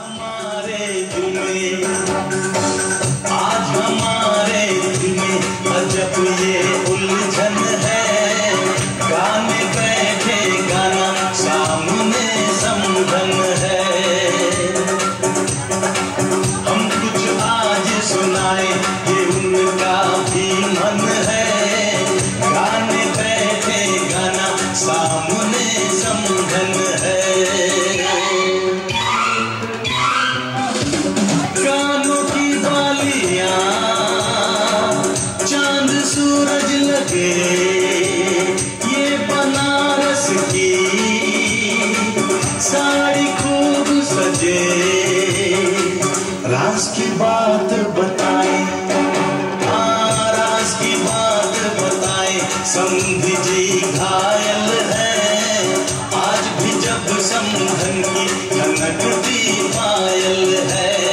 हमारे दिल में, आज हमारे दिल में अजब ये उलझन है। गाने बैठे गाना सामने समधन है। हम कुछ आज सुनाए ये उनका भी मन है। गाने बैठे गाना सामने समधन है। कानों की बालियां चांद सूरज लगे, ये बनारस की साड़ी खूब सजे। राज की बात बताए, हाँ राज की बात बताए। समधी जी घायल है, आज भी जब समधन की खनकती पायल है।